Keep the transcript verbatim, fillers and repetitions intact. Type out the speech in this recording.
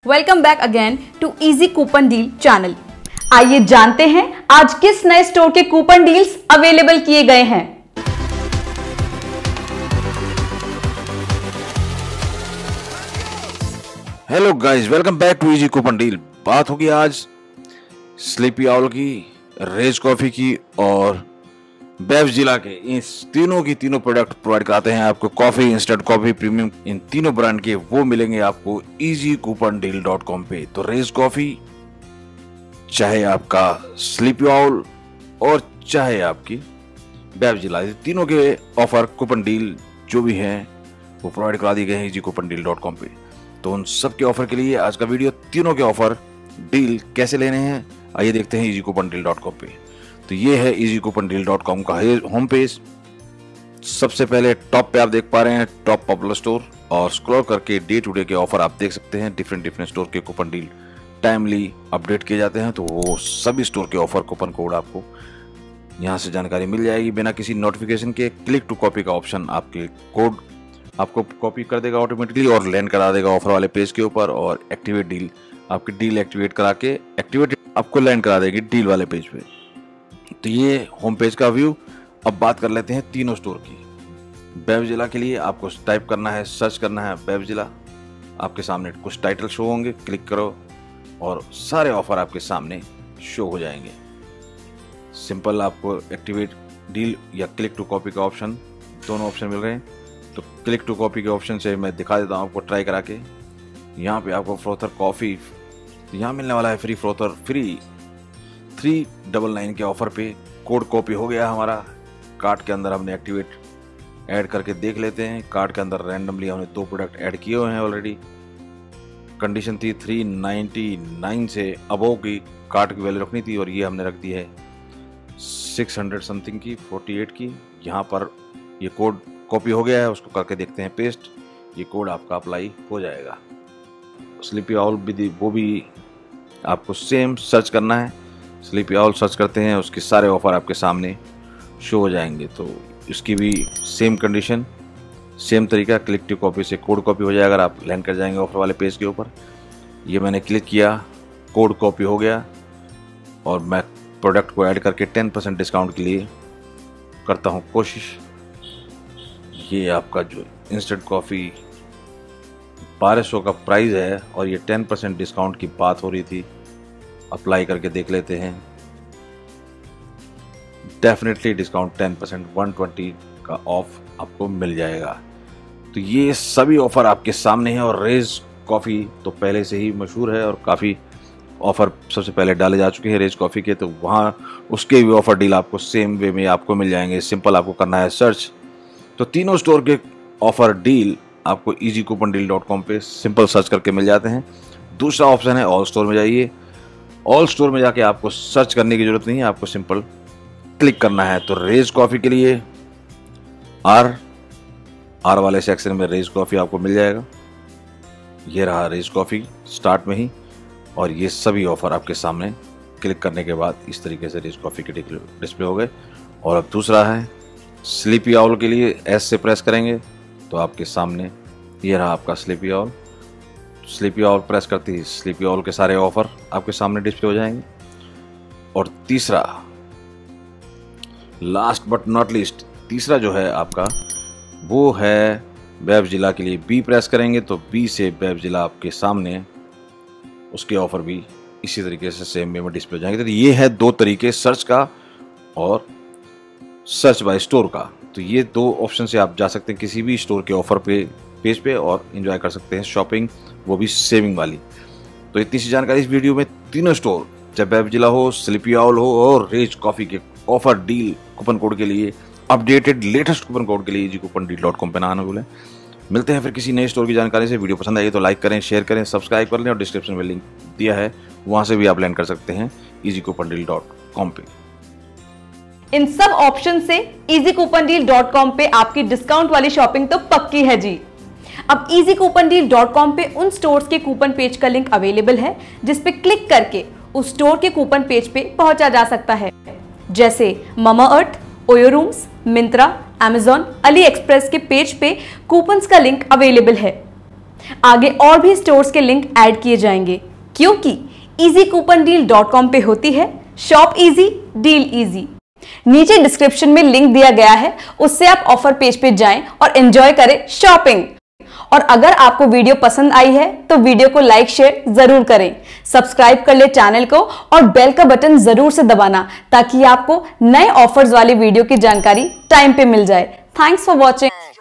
Welcome back again to Easy coupon Deal channel. आइए जानते हैं आज किस नए स्टोर के कूपन डील्स अवेलेबल किए गए हैं। Hello guys, welcome back to Easy coupon Deal. बात होगी आज स्लीपी आउल की, रेज कॉफी की और बेवजिला के। इस तीनों की तीनों प्रोडक्ट प्रोवाइड कराते हैं आपको। कॉफी, इंस्टेंट कॉफी, प्रीमियम, इन तीनों ब्रांड के वो मिलेंगे आपको easy coupon deal dot com पे। तो रेज कॉफी, चाहे आपका स्लीपी आउल और चाहे आपकी बेवजिला, तीनों के ऑफर कूपन डील जो भी हैं वो प्रोवाइड करा दिए गए हैं easy coupon deal dot com पे। तो उन सब के ऑफर के लिए आज का वीडियो, तीनों के ऑफर डील कैसे लेने हैं आइए देखते हैं easy coupon deal dot com पे। तो ये है Easy coupon deal dot com का होम पेज। सबसे पहले टॉप पे आप देख पा रहे हैं टॉप पॉपुलर स्टोर, और स्क्रॉल करके डे टू डे के ऑफर आप देख सकते हैं। डिफरेंट डिफरेंट स्टोर के कूपन डील टाइमली अपडेट किए जाते हैं, तो वो सभी स्टोर के ऑफर कूपन कोड आपको यहाँ से जानकारी मिल जाएगी बिना किसी नोटिफिकेशन के। क्लिक टू कॉपी का ऑप्शन आपके कोड आपको कॉपी कर देगा ऑटोमेटिकली और लैंड करा देगा ऑफर वाले पेज के ऊपर, और एक्टिवेट डील आपकी डील एक्टिवेट करा के एक्टिवेट आपको लैंड करा देगी डील वाले पेज पे। तो ये होम पेज का व्यू। अब बात कर लेते हैं तीनों स्टोर की। बेवजिला के लिए आपको टाइप करना है, सर्च करना है बेवजिला। आपके सामने कुछ टाइटल शो होंगे, क्लिक करो और सारे ऑफर आपके सामने शो हो जाएंगे। सिंपल आपको एक्टिवेट डील या क्लिक टू कॉपी का ऑप्शन, दोनों ऑप्शन मिल रहे हैं। तो क्लिक टू कॉपी के ऑप्शन से मैं दिखा देता हूँ आपको ट्राई करा के। यहाँ पे आपको फ्रोथर कॉफ़ी, तो यहाँ मिलने वाला है free frother, free three double nine के ऑफर पे। कोड कॉपी हो गया हमारा, कार्ट के अंदर हमने एक्टिवेट ऐड करके देख लेते हैं। कार्ट के अंदर रैंडमली हमने दो प्रोडक्ट ऐड किए हुए हैं ऑलरेडी। कंडीशन थी थ्री नाइन्टी नाइन से अबोव की कार्ट की वैल्यू रखनी थी, और ये हमने रख दी है सिक्स हंड्रेड समथिंग की, फोर्टी एट की। यहाँ पर ये कोड कॉपी हो गया है, उसको करके देखते हैं पेस्ट। ये कोड आपका अप्लाई हो जाएगा। स्लीपी आउल भी, वो भी आपको सेम सर्च करना है। स्लीपी आउल सर्च करते हैं, उसके सारे ऑफर आपके सामने शो हो जाएंगे। तो इसकी भी सेम कंडीशन, सेम तरीका, क्लिक टू कॉपी से कोड कॉपी हो जाएगा अगर आप लैंड कर जाएंगे ऑफर वाले पेज के ऊपर। ये मैंने क्लिक किया, कोड कॉपी हो गया, और मैं प्रोडक्ट को ऐड करके टेन परसेंट डिस्काउंट के लिए करता हूँ कोशिश। ये आपका जो इंस्टेंट कॉफ़ी बारह सौ का प्राइस है, और ये टेन परसेंट डिस्काउंट की बात हो रही थी। अप्लाई करके देख लेते हैं। Definitely discount ten percent, one twenty का ऑफ आपको मिल जाएगा। तो ये सभी ऑफर आपके सामने हैं। और रेज कॉफ़ी तो पहले से ही मशहूर है और काफ़ी ऑफर सबसे पहले डाले जा चुके हैं रेज कॉफ़ी के, तो वहाँ उसके भी ऑफर डील आपको सेम वे में आपको मिल जाएंगे। सिंपल आपको करना है सर्च। तो तीनों स्टोर के ऑफर डील आपको easy coupon deal dot com पे सिंपल सर्च करके मिल जाते हैं। दूसरा ऑप्शन है ऑल स्टोर में जाइए। ऑल स्टोर में जाके आपको सर्च करने की जरूरत नहीं है, आपको सिंपल क्लिक करना है। तो रेज कॉफ़ी के लिए आर आर वाले सेक्शन में रेज कॉफ़ी आपको मिल जाएगा। ये रहा रेज कॉफ़ी स्टार्ट में ही, और ये सभी ऑफर आपके सामने क्लिक करने के बाद इस तरीके से रेज कॉफ़ी के डिस्प्ले हो गए। और अब दूसरा है स्लीपी आउल के लिए, एस से प्रेस करेंगे तो आपके सामने ये रहा आपका Sleepy Owl. Sleepy Owl press करते ही स्लीपी आउल के सारे ऑफर आपके सामने डिस्प्ले हो जाएंगे। और तीसरा, लास्ट बट नॉट लीस्ट, तीसरा जो है आपका वो है बेवजिला के लिए। बी प्रेस करेंगे तो बी से बेवजिला आपके सामने, उसके ऑफर भी इसी तरीके से सेम वे में डिस्प्ले हो जाएंगे। तो ये है दो तरीके, सर्च का और सर्च बाय स्टोर का। तो ये दो ऑप्शन से आप जा सकते हैं किसी भी स्टोर के ऑफर पे पेज पे और एंजॉय कर सकते हैं शॉपिंग, वो भी सेविंग वाली। तो इतनी सी जानकारी इस वीडियो में। तीनों स्टोर, चाहे बेवजिला हो, स्लीपी आउल हो और रेज कॉफ़ी के ऑफर डील कूपन कोड के लिए, अपडेटेड लेटेस्ट कूपन कोड के लिए easy coupon deal dot com पर ना आना भूलें। मिलते हैं फिर किसी नए स्टोर की जानकारी से। वीडियो पसंद आई तो लाइक करें, शेयर करें, सब्सक्राइब कर लें, और डिस्क्रिप्शन में लिंक दिया है, वहाँ से भी आप लैंड कर सकते हैं easy coupon deal dot com पे। इन सब ऑप्शन से easy coupon deal dot com पे आपकी डिस्काउंट वाली शॉपिंग तो पक्की है जी। अब easy coupon deal dot com पे उन स्टोर्स के कूपन पेज का लिंक अवेलेबल है, जिस पे क्लिक करके उस स्टोर के कूपन पेज पे पहुंचा जा सकता है, जैसे Mamaearth, OYO rooms, Myntra, Amazon, AliExpress के पेज पे कूपन्स का लिंक अवेलेबल है। आगे और भी स्टोर्स के लिंक ऐड किए जाएंगे, क्योंकि easy coupon deal dot com पे होती है शॉप इजी डील इजी। नीचे डिस्क्रिप्शन में लिंक दिया गया है, उससे आप ऑफर पेज पे जाएं और एंजॉय करें शॉपिंग। और अगर आपको वीडियो पसंद आई है तो वीडियो को लाइक शेयर जरूर करें, सब्सक्राइब कर ले चैनल को और बेल का बटन जरूर से दबाना, ताकि आपको नए ऑफर्स वाली वीडियो की जानकारी टाइम पे मिल जाए। Thanks for watching.